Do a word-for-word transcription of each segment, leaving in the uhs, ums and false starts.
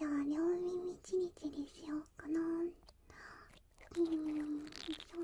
じゃあ両耳チリチリしようかな。うん、そう。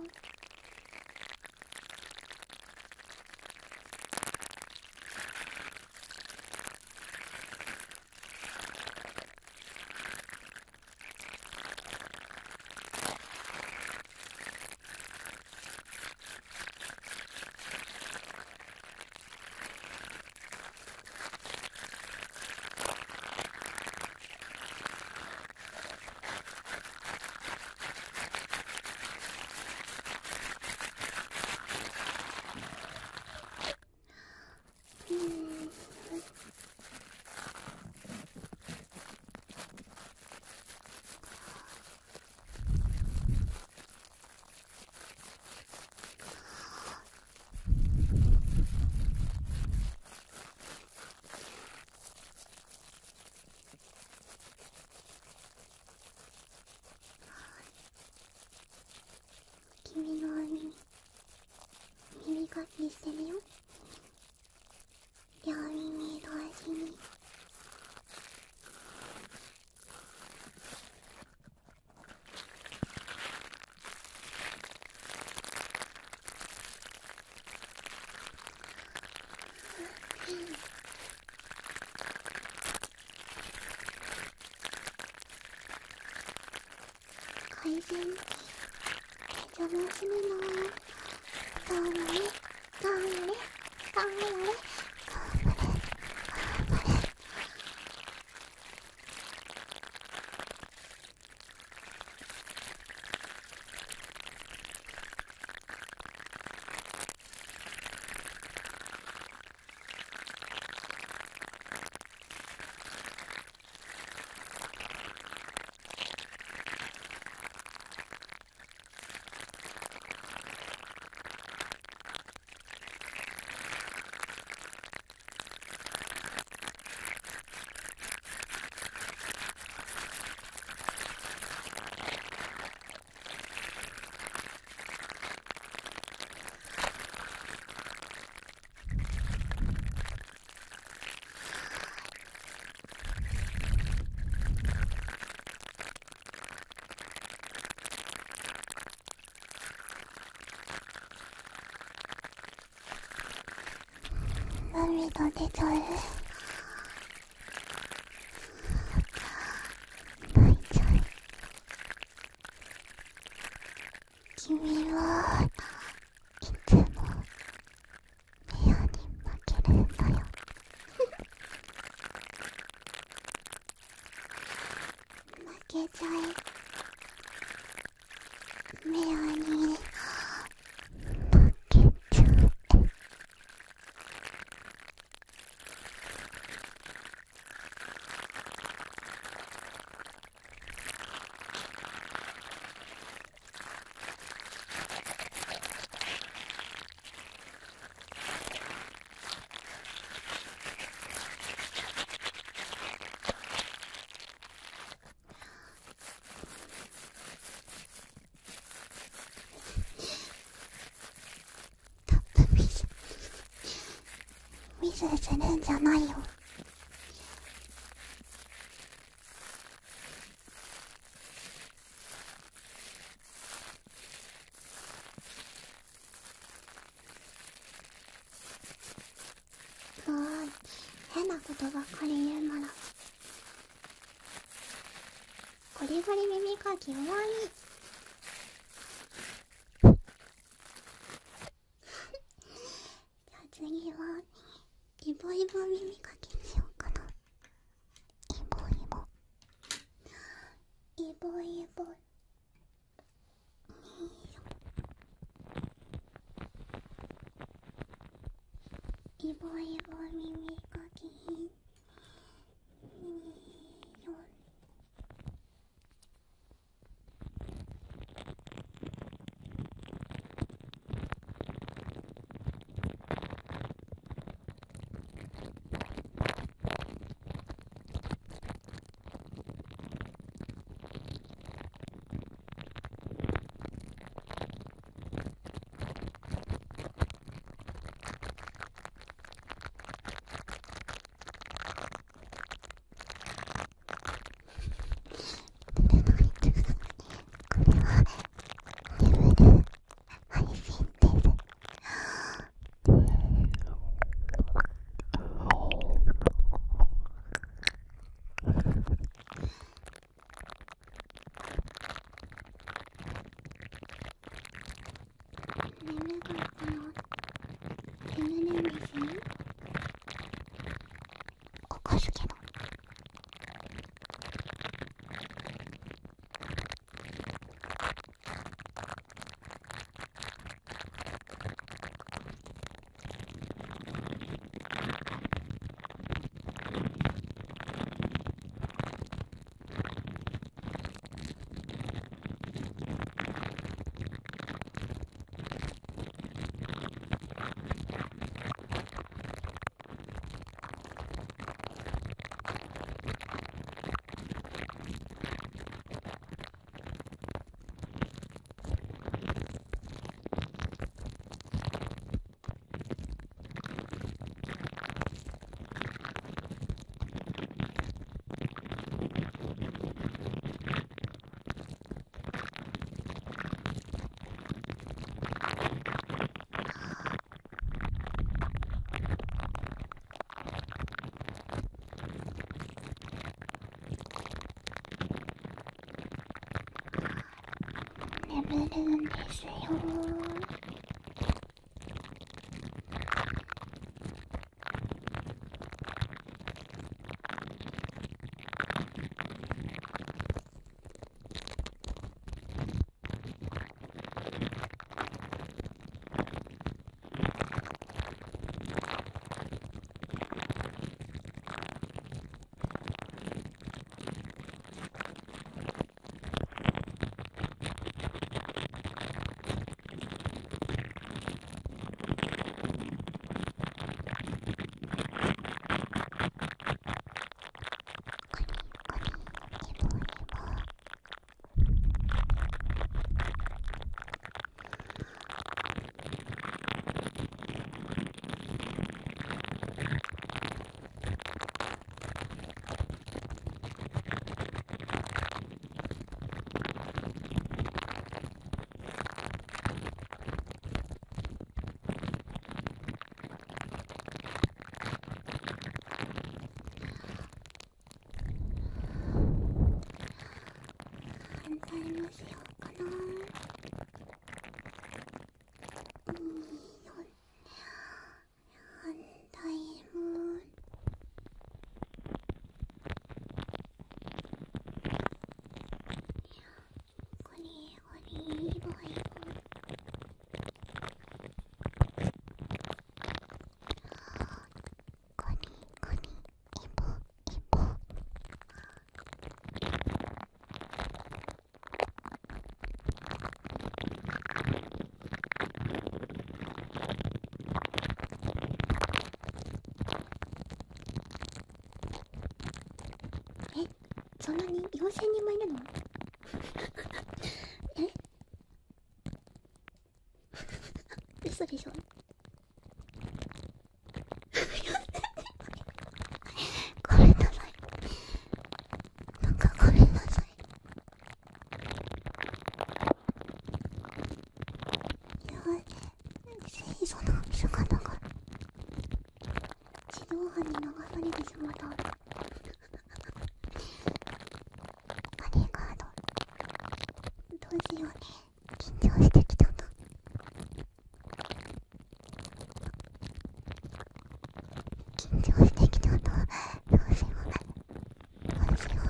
君の耳、耳かきしてるよ。両耳同時に。改善邪魔するの。頑張れ頑張れ頑張れ頑張れ頑張れ。涙出ちゃう。泣いちゃう。君はいつも部屋に負けるんだよ。負けちゃえ。メアに負けちゃえ。ミスするんじゃないよ。もう変なことばっかり言うならゴリゴリ耳かき終わり。じゃあ次はイボイボ耳かきにしようかな。イボイボイボイボ。イボイボ耳かき。 眠るんですよ。反対もしようかな。うん、反対もこれこれイボイボこれこれイボイボえ、そんなによんせんにんもいるの？え嘘でしょ？ごめんなさい。なんかごめんなさい。いや、清楚な姿が地上波に流されてしまった。ありがとう。どうしようね。緊張してきたな。緊張してきたな。どうしよう。どうしよう。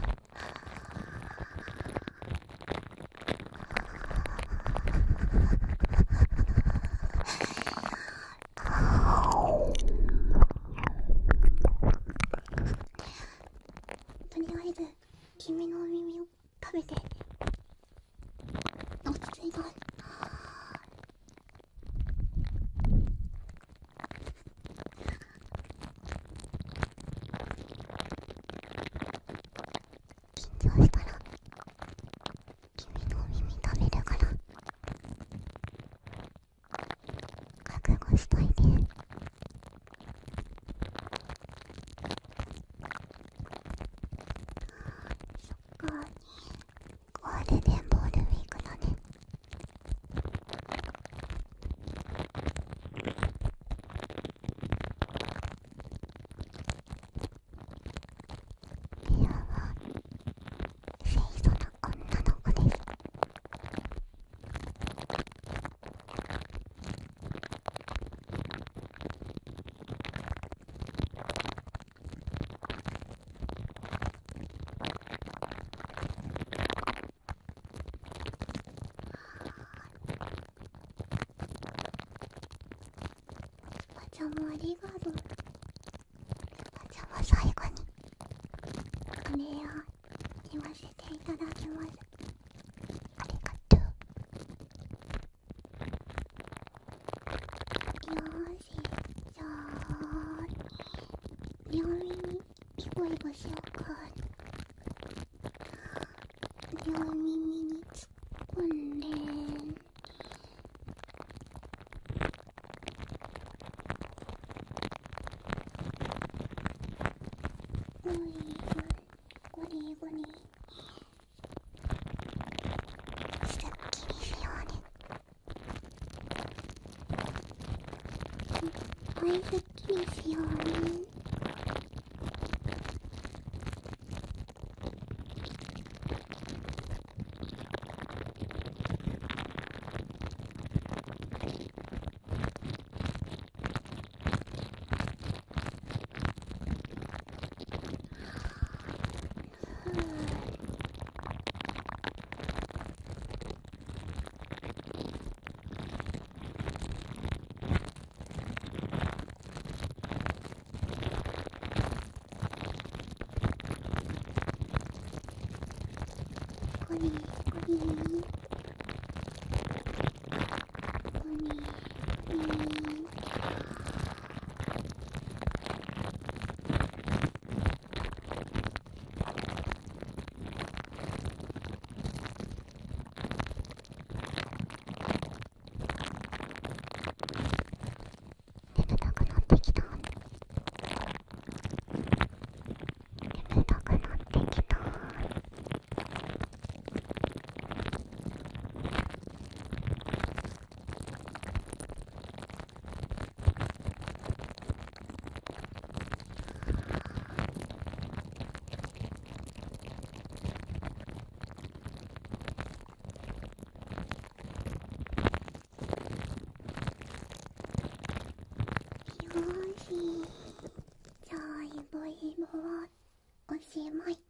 とりあえず君のお耳を食べて落ち着いた。緊張したら君のお耳食べるから覚悟しといて。そっか、ゴールデンボールウィークだね。リアは清楚な女の子です。スパちゃんもありがとう。スパちゃんは最後にお礼を言わせていただきます。ありがとう。よーし、じゃあ両耳イボイボしようか。両耳に突っ込んでゴリゴリゴリすっきりしようね。はい、すっきりしようね。 これこれこれ眠たくなってきた。眠たくなってきた。よーし、じゃあイボイボはおしまい。